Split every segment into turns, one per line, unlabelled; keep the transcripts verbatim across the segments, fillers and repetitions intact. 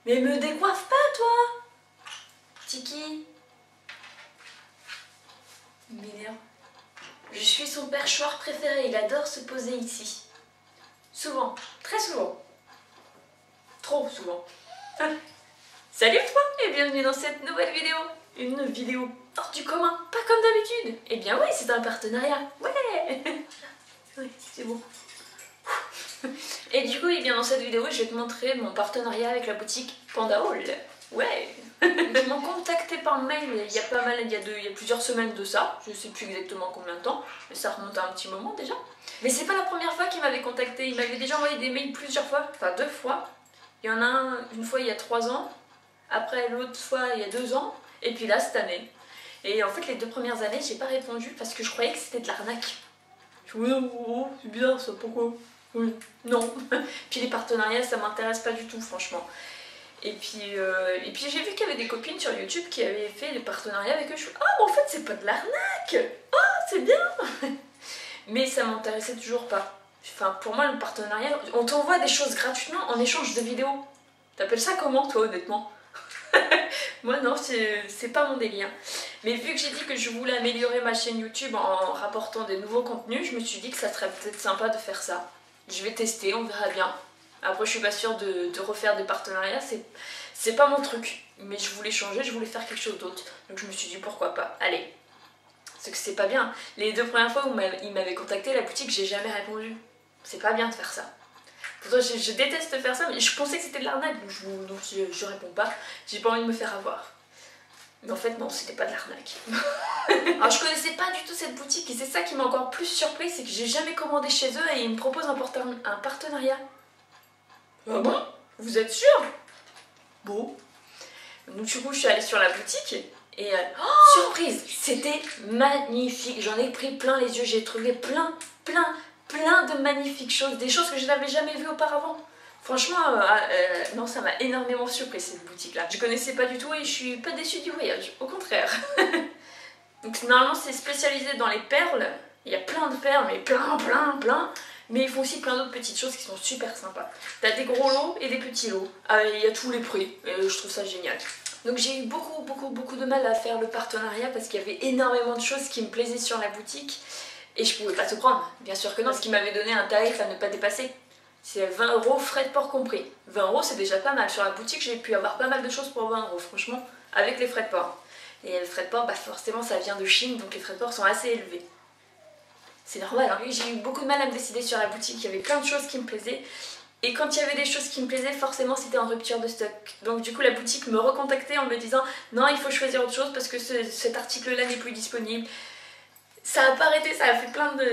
Mais me décoiffe pas, toi. Tiki. Il m'énerve. Je suis son perchoir préféré, il adore se poser ici. Souvent, très souvent. Trop souvent. Salut toi et bienvenue dans cette nouvelle vidéo. Une vidéo hors du commun, pas comme d'habitude. Eh bien oui, c'est un partenariat. Ouais. Oui, c'est bon. Et du coup, eh bien, dans cette vidéo, je vais te montrer mon partenariat avec la boutique Panda Hall. Ouais. Ils m'ont contacté par mail il y a pas mal, il y a, deux, il y a plusieurs semaines de ça. Je sais plus exactement combien de temps, mais ça remonte à un petit moment déjà. Mais c'est pas la première fois qu'ils m'avaient contacté. Ils m'avaient déjà envoyé des mails plusieurs fois, enfin deux fois. Il y en a un, une fois il y a trois ans, après l'autre fois il y a deux ans, et puis là cette année. Et en fait les deux premières années j'ai pas répondu parce que je croyais que c'était de l'arnaque. Je me disais oh, c'est bizarre ça, pourquoi? Oui, non. Puis les partenariats ça m'intéresse pas du tout franchement. Et puis, euh, et puis j'ai vu qu'il y avait des copines sur YouTube qui avaient fait des partenariats avec eux. Je suis ah mais en fait c'est pas de l'arnaque. Ah c'est bien. Mais ça m'intéressait toujours pas. Enfin pour moi le partenariat, on t'envoie des choses gratuitement en échange de vidéos. T'appelles ça comment toi honnêtement? Moi non, c'est pas mon délire. Mais vu que j'ai dit que je voulais améliorer ma chaîne YouTube en rapportant des nouveaux contenus, je me suis dit que ça serait peut-être sympa de faire ça. Je vais tester, on verra bien. Après je suis pas sûre de, de refaire des partenariats, c'est pas mon truc. Mais je voulais changer, je voulais faire quelque chose d'autre. Donc je me suis dit pourquoi pas, allez. Parce que c'est pas bien. Les deux premières fois où il m'avait contacté, la boutique, j'ai jamais répondu. C'est pas bien de faire ça. Pourtant je, je déteste faire ça, mais je pensais que c'était de l'arnaque, donc, je, donc je, je réponds pas. J'ai pas envie de me faire avoir. Mais en fait non, c'était pas de l'arnaque. Alors je connaissais pas du tout cette boutique et c'est ça qui m'a encore plus surpris, c'est que j'ai jamais commandé chez eux et ils me proposent un, un partenariat. Ah bon? Vous êtes sûr? Bon. Donc du coup je suis allée sur la boutique et euh, oh, surprise, c'était magnifique. J'en ai pris plein les yeux, j'ai trouvé plein, plein, plein de magnifiques choses, des choses que je n'avais jamais vues auparavant. Franchement, euh, euh, non, ça m'a énormément surpris cette boutique-là. Je connaissais pas du tout et je suis pas déçue du voyage, au contraire. Donc normalement c'est spécialisé dans les perles. Il y a plein de perles, mais plein, plein, plein. Mais ils font aussi plein d'autres petites choses qui sont super sympas. T'as des gros lots et des petits lots. Ah, il y a tous les prix. Et je trouve ça génial. Donc j'ai eu beaucoup, beaucoup, beaucoup de mal à faire le partenariat parce qu'il y avait énormément de choses qui me plaisaient sur la boutique. Et je pouvais pas tout prendre. Bien sûr que non, parce qu'ils m'avaient donné un tarif à ne pas dépasser. C'est vingt euros, frais de port compris. vingt euros, c'est déjà pas mal. Sur la boutique, j'ai pu avoir pas mal de choses pour vingt euros, franchement, avec les frais de port. Et les frais de port, bah forcément, ça vient de Chine, donc les frais de port sont assez élevés. C'est normal, hein. J'ai eu beaucoup de mal à me décider sur la boutique, il y avait plein de choses qui me plaisaient. Et quand il y avait des choses qui me plaisaient, forcément c'était en rupture de stock. Donc du coup la boutique me recontactait en me disant non, il faut choisir autre chose parce que ce, cet article là n'est plus disponible. Ça a pas arrêté, ça a fait plein de...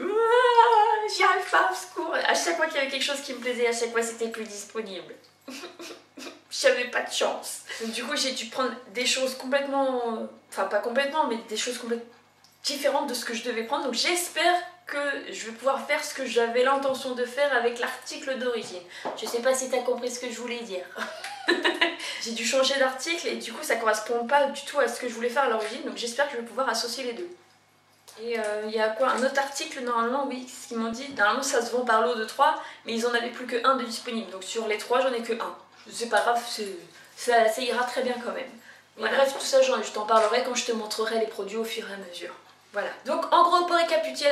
J'y arrive pas, au secours. À chaque fois qu'il y avait quelque chose qui me plaisait, à chaque fois c'était plus disponible. J'avais pas de chance. Donc du coup j'ai dû prendre des choses complètement... Enfin pas complètement, mais des choses complètement différentes de ce que je devais prendre. Donc j'espère que je vais pouvoir faire ce que j'avais l'intention de faire avec l'article d'origine. Je sais pas si t'as compris ce que je voulais dire. J'ai dû changer d'article et du coup ça correspond pas du tout à ce que je voulais faire à l'origine. Donc j'espère que je vais pouvoir associer les deux. Et il euh, y a quoi? Un autre article normalement, oui, ce qu'ils m'ont dit. Normalement ça se vend par lot de trois, mais ils en avaient plus que un de disponible. Donc sur les trois j'en ai que un. C'est pas grave, ça, ça ira très bien quand même. Voilà. Bref, tout ça je t'en parlerai quand je te montrerai les produits au fur et à mesure. Voilà. Donc en gros pour récapituler,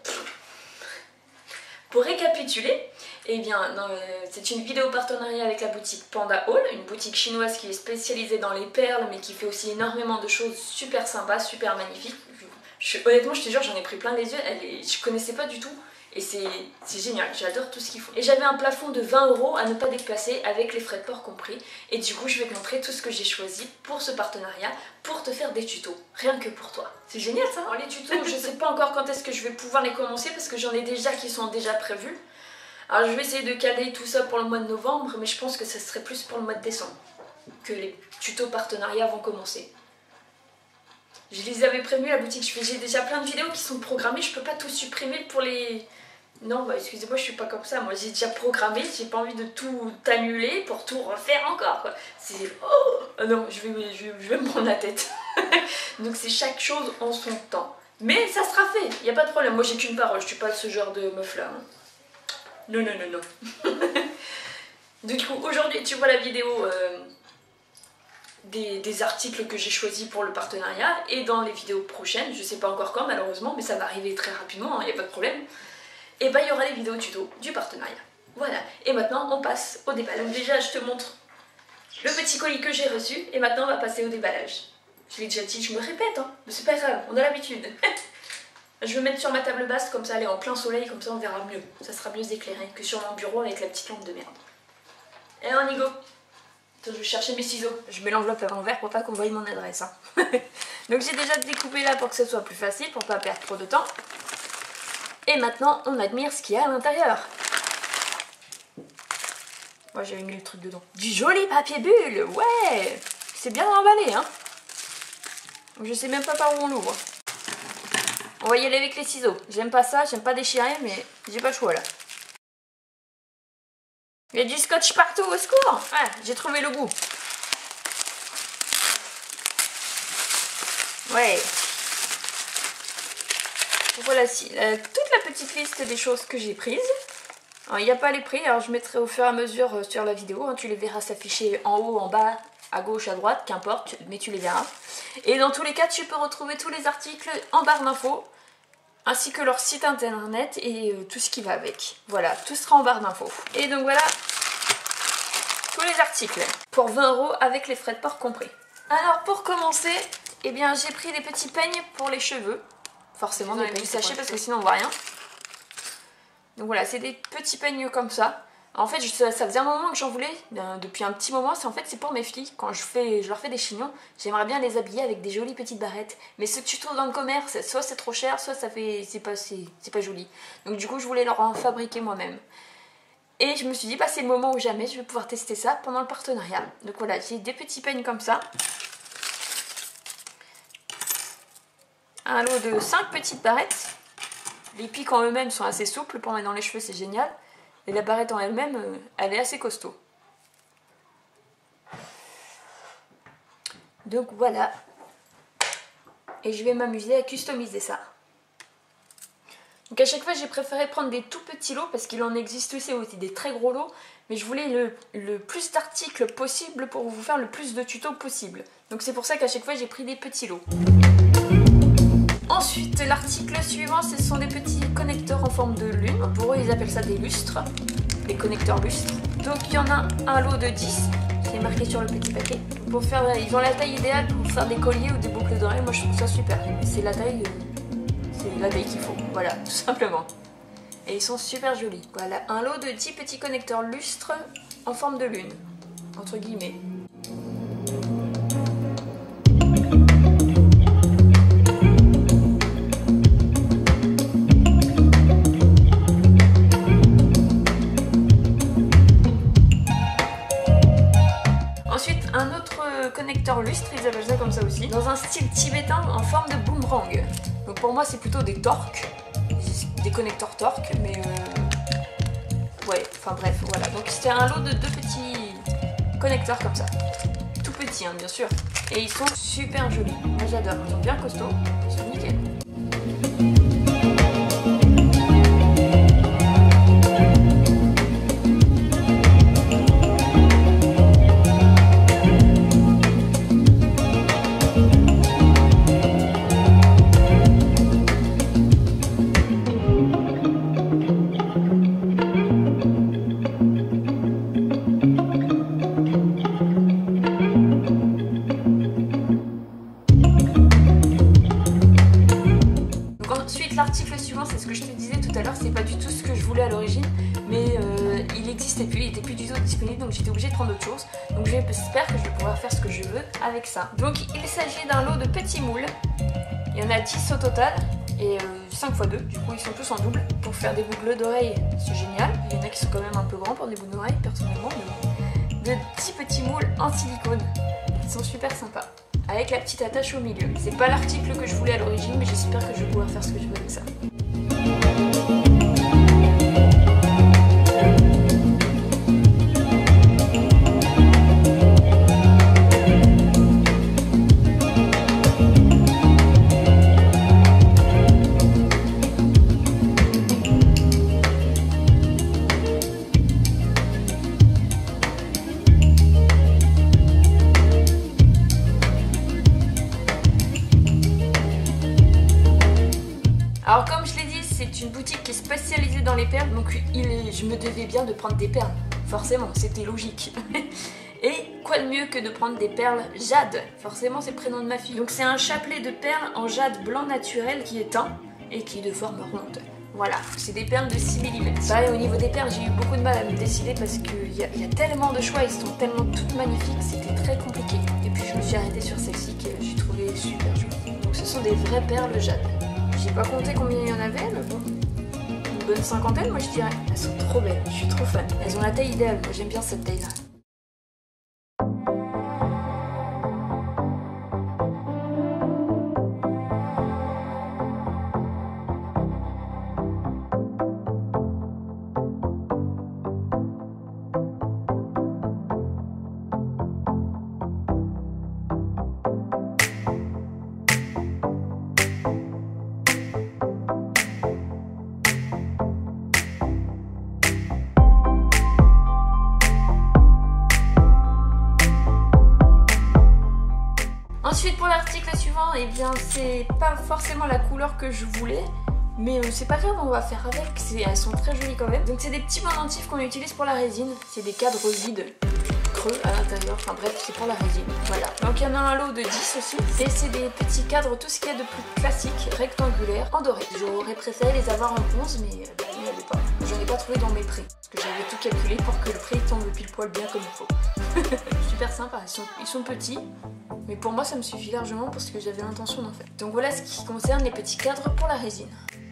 pour récapituler, eh bien euh, c'est une vidéo partenariat avec la boutique Panda Hall, une boutique chinoise qui est spécialisée dans les perles mais qui fait aussi énormément de choses super sympas, super magnifiques. Je, honnêtement je te jure j'en ai pris plein les yeux, elle est, je connaissais pas du tout. Et c'est génial, j'adore tout ce qu'ils font. Et j'avais un plafond de vingt euros à ne pas dépasser avec les frais de port compris. Et du coup, je vais te montrer tout ce que j'ai choisi pour ce partenariat, pour te faire des tutos, rien que pour toi. C'est génial ça. Alors les tutos, je sais pas encore quand est-ce que je vais pouvoir les commencer parce que j'en ai déjà qui sont déjà prévus. Alors je vais essayer de caler tout ça pour le mois de novembre, mais je pense que ça serait plus pour le mois de décembre que les tutos partenariats vont commencer. Je les avais prévenus à la boutique, j'ai déjà plein de vidéos qui sont programmées, je peux pas tout supprimer pour les... Non, bah excusez-moi, je suis pas comme ça, moi j'ai déjà programmé, j'ai pas envie de tout annuler pour tout refaire encore, quoi. C'est... Oh non, je vais, je, vais, je vais me prendre la tête. Donc c'est chaque chose en son temps. Mais ça sera fait, y a pas de problème, moi j'ai qu'une parole, je suis pas ce genre de meuf là. Hein. Non, non, non, non. Donc du coup aujourd'hui tu vois la vidéo euh, des, des articles que j'ai choisis pour le partenariat, et dans les vidéos prochaines, je sais pas encore quand malheureusement, mais ça va arriver très rapidement, il n'y a pas de problème, et bah il y aura les vidéos tuto du partenariat. Voilà, et maintenant on passe au déballage. Déjà je te montre le petit colis que j'ai reçu, et maintenant on va passer au déballage. Je l'ai déjà dit, je me répète, hein, mais c'est pas grave, on a l'habitude. Je vais mettre sur ma table basse, comme ça elle est en plein soleil, comme ça on verra mieux. Ça sera mieux éclairé que sur mon bureau avec la petite lampe de merde. Et on y go. Attends, je vais chercher mes ciseaux. Je mets l'enveloppe à l'envers pour pas qu'on voie mon adresse. Hein. Donc j'ai déjà découpé là pour que ce soit plus facile, pour pas perdre trop de temps. Et maintenant on admire ce qu'il y a à l'intérieur. Moi j'avais mis le truc dedans. Du joli papier bulle, ouais. C'est bien emballé, hein. Je sais même pas par où on l'ouvre. On va y aller avec les ciseaux. J'aime pas ça, j'aime pas déchirer, mais j'ai pas le choix là. Il y a du scotch partout, au secours. Ah, j'ai trouvé le goût. Ouais. Voilà, si, euh, toute la petite liste des choses que j'ai prises. Alors, il n'y a pas les prix, alors je mettrai au fur et à mesure euh, sur la vidéo. Hein, tu les verras s'afficher en haut, en bas, à gauche, à droite, qu'importe, mais tu les verras. Et dans tous les cas, tu peux retrouver tous les articles en barre d'infos, ainsi que leur site internet et euh, tout ce qui va avec. Voilà, tout sera en barre d'infos. Et donc voilà, tous les articles, pour vingt euros avec les frais de port compris. Alors pour commencer, eh bien j'ai pris des petits peignes pour les cheveux. Forcément des peignes sachets parce que sinon on voit rien. Donc voilà, c'est des petits peignes comme ça. En fait, ça, ça faisait un moment que j'en voulais, euh, depuis un petit moment. C'est en fait, c'est pour mes filles. Quand je, fais, je leur fais des chignons, j'aimerais bien les habiller avec des jolies petites barrettes. Mais ce que tu trouves dans le commerce, soit c'est trop cher, soit ça fait, c'est pas, c'est, c'est pas joli. Donc du coup, je voulais leur en fabriquer moi-même. Et je me suis dit, bah, c'est le moment où jamais je vais pouvoir tester ça pendant le partenariat. Donc voilà, j'ai des petits peignes comme ça. Un lot de cinq petites barrettes. Les pics en eux-mêmes sont assez souples, pour mettre dans les cheveux, c'est génial. Et la barrette en elle-même, euh, elle est assez costaud. Donc voilà. Et je vais m'amuser à customiser ça. Donc à chaque fois, j'ai préféré prendre des tout petits lots, parce qu'il en existe aussi, aussi des très gros lots. Mais je voulais le, le plus d'articles possible pour vous faire le plus de tutos possible. Donc c'est pour ça qu'à chaque fois, j'ai pris des petits lots. Ensuite, l'article suivant, ce sont des petits connecteurs en forme de lune. Pour eux, ils appellent ça des lustres, des connecteurs lustres. Donc, il y en a un lot de dix, c'est marqué sur le petit paquet. Pour faire, ils ont la taille idéale pour faire des colliers ou des boucles d'oreilles. Moi, je trouve ça super. C'est la taille, c'est la taille qu'il faut. Voilà, tout simplement. Et ils sont super jolis. Voilà, un lot de dix petits connecteurs lustres en forme de lune, entre guillemets. Connecteur lustre, ils appellent ça comme ça aussi, dans un style tibétain en forme de boomerang. Donc pour moi c'est plutôt des torques, des connecteurs torques, mais euh... ouais, enfin bref, voilà. Donc c'était un lot de deux petits connecteurs comme ça, tout petits hein, bien sûr, et ils sont super jolis. Moi j'adore, ils sont bien costauds, ils sont nickel. L'article suivant, c'est ce que je te disais tout à l'heure, c'est pas du tout ce que je voulais à l'origine, mais euh, il n'existait plus, il était plus du tout disponible, donc j'étais obligée de prendre autre chose. Donc j'espère que je vais pouvoir faire ce que je veux avec ça. Donc il s'agit d'un lot de petits moules, il y en a dix au total, et euh, cinq fois deux, du coup ils sont tous en double. Pour faire des boucles d'oreilles, c'est génial, il y en a qui sont quand même un peu grands pour des boucles d'oreilles, personnellement, mais de dix petits moules en silicone, ils sont super sympas. Avec la petite attache au milieu. C'est pas l'article que je voulais à l'origine, mais j'espère que je vais pouvoir faire ce que je veux avec ça. Alors comme je l'ai dit, c'est une boutique qui est spécialisée dans les perles, donc il est, je me devais bien de prendre des perles. Forcément, c'était logique. Et quoi de mieux que de prendre des perles jade? Forcément, c'est le prénom de ma fille. Donc c'est un chapelet de perles en jade blanc naturel qui est teint et qui est de forme ronde. Voilà, c'est des perles de six millimètres. Pareil, au niveau des perles, j'ai eu beaucoup de mal à me décider parce qu'il y, y a tellement de choix, ils sont tellement toutes magnifiques, c'était très compliqué. Et puis je me suis arrêtée sur celle-ci que j'ai trouvé super jolie. Donc ce sont des vraies perles jade. J'ai pas compté combien il y en avait, mais bon, une bonne cinquantaine moi je dirais. Elles sont trop belles, je suis trop fan. Elles ont la taille idéale, moi j'aime bien cette taille-là. Ensuite pour l'article suivant, et eh bien c'est pas forcément la couleur que je voulais, mais euh, c'est pas grave, on va faire avec, elles sont très jolies quand même. Donc c'est des petits pendentifs qu'on utilise pour la résine, c'est des cadres vides, creux à l'intérieur, enfin bref c'est pour la résine, voilà. Donc il y en a un lot de dix aussi, et c'est des petits cadres, tout ce qu'il y a de plus classique, rectangulaire, en doré. J'aurais préféré les avoir en bronze, mais euh, bah, il n'y avait pas. J'en ai pas trouvé dans mes prix, parce que j'avais tout calculé pour que le prix tombe pile poil bien comme il faut. Super sympa, ils sont, ils sont petits. Mais pour moi ça me suffit largement parce que j'avais l'intention d'en faire. Donc voilà ce qui concerne les petits cadres pour la résine.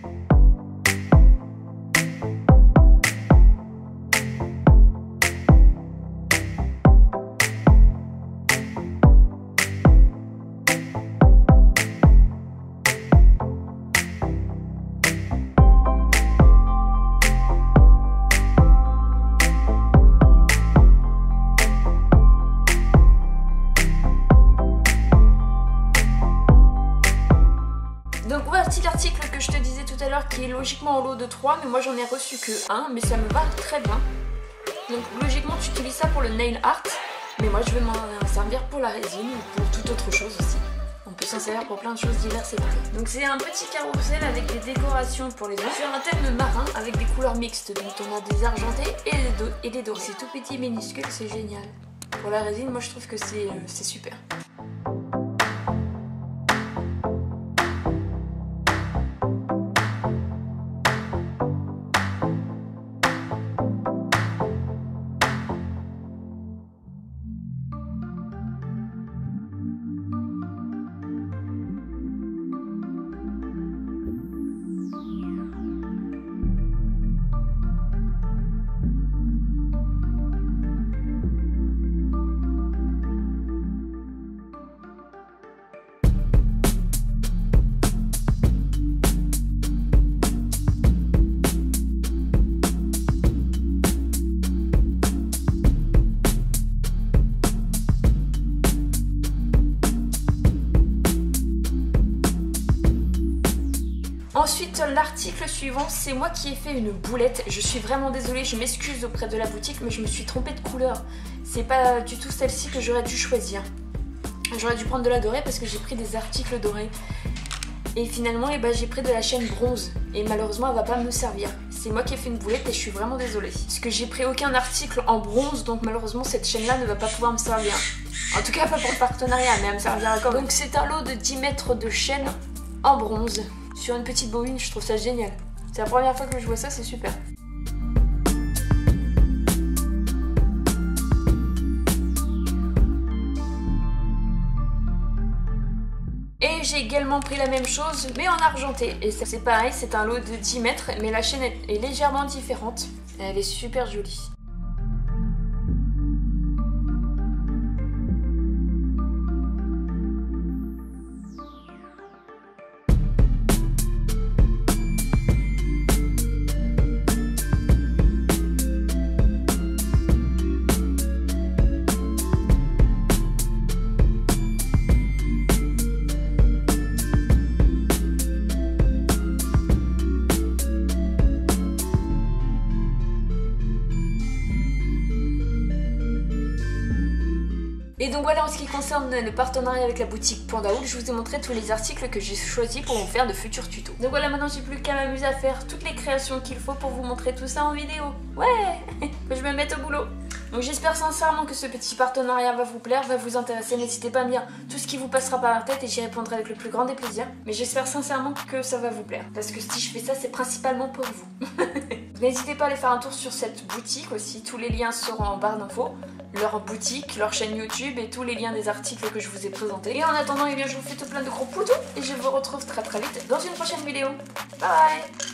Donc voici l'article que je te disais tout à l'heure qui est logiquement en lot de trois, mais moi j'en ai reçu que un, mais ça me va très bien. Donc logiquement tu utilises ça pour le nail art, mais moi je vais m'en servir pour la résine ou pour toute autre chose aussi. On peut s'en servir pour plein de choses diverses et variées. Donc c'est un petit carrousel avec des décorations pour les os sur un thème marin avec des couleurs mixtes. Donc on a des argentés et des, do et des dorés. C'est tout petit minuscule, c'est génial. Pour la résine, moi je trouve que c'est euh, c'est super. Ensuite, l'article suivant, c'est moi qui ai fait une boulette. Je suis vraiment désolée, je m'excuse auprès de la boutique, mais je me suis trompée de couleur. C'est pas du tout celle-ci que j'aurais dû choisir. J'aurais dû prendre de la dorée parce que j'ai pris des articles dorés. Et finalement, eh ben, j'ai pris de la chaîne bronze. Et malheureusement, elle va pas me servir. C'est moi qui ai fait une boulette et je suis vraiment désolée. Parce que j'ai pris aucun article en bronze, donc malheureusement, cette chaîne-là ne va pas pouvoir me servir. En tout cas, pas pour le partenariat, mais elle me servira quand même. Donc c'est un lot de dix mètres de chaîne en bronze. Sur une petite bobine, je trouve ça génial. C'est la première fois que je vois ça, c'est super. Et j'ai également pris la même chose, mais en argenté. Et c'est pareil, c'est un lot de dix mètres, mais la chaîne est légèrement différente. Elle est super jolie. Et donc voilà, en ce qui concerne le partenariat avec la boutique Pandaoul, je vous ai montré tous les articles que j'ai choisis pour vous faire de futurs tutos. Donc voilà, maintenant j'ai plus qu'à m'amuser à faire toutes les créations qu'il faut pour vous montrer tout ça en vidéo. Ouais, que je me mette au boulot. Donc j'espère sincèrement que ce petit partenariat va vous plaire, va vous intéresser. N'hésitez pas à me dire tout ce qui vous passera par la tête et j'y répondrai avec le plus grand des plaisirs. Mais j'espère sincèrement que ça va vous plaire. Parce que si je fais ça, c'est principalement pour vous. N'hésitez pas à aller faire un tour sur cette boutique aussi. Tous les liens seront en barre d'infos. Leur boutique, leur chaîne YouTube et tous les liens des articles que je vous ai présentés. Et en attendant, eh bien, je vous fais tout plein de gros poutous. Et je vous retrouve très très vite dans une prochaine vidéo. Bye bye.